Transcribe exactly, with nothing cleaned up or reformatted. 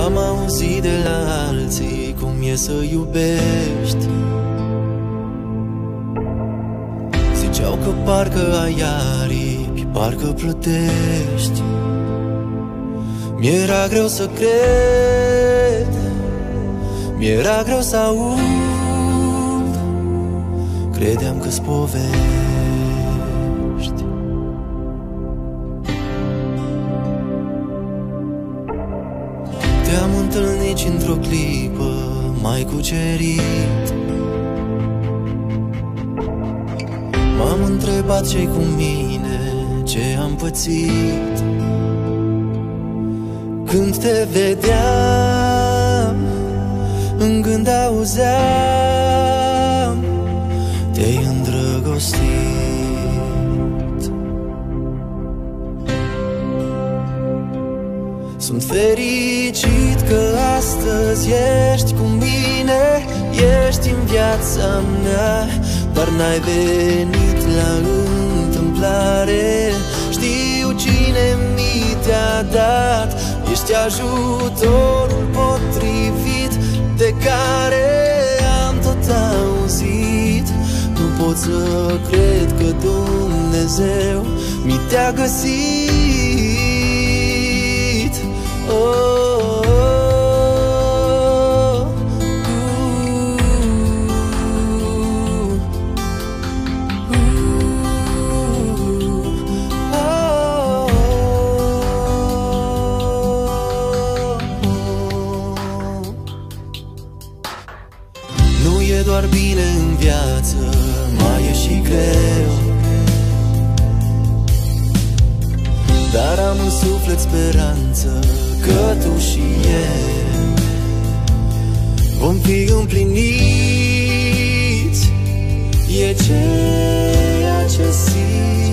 Am auzit de la alții cum e să iubești. Ziceau că parcă ai aripi, parcă plătești. Mi-era greu să cred, mi-era greu să aud. Credeam că-s povești. Te-am întâlnit și într-o clipă m-ai cucerit. M-am întrebat ce-i cu mine, ce am pățit. Când te vedeam, în gând auzeam, te-ai îndrăgostit. Sunt fericit că astăzi ești cu mine, ești în viața mea. Dar n-ai venit la întâmplare, știu cine mi te-a dat. Ești ajutorul potrivit de care am tot auzit. Nu pot să cred că Dumnezeu mi te-a găsit. Oh, oh, doar bine în viață, mai e și greu. Dar am în suflet speranță că tu și eu vom fi împliniți. E ceea ce simt.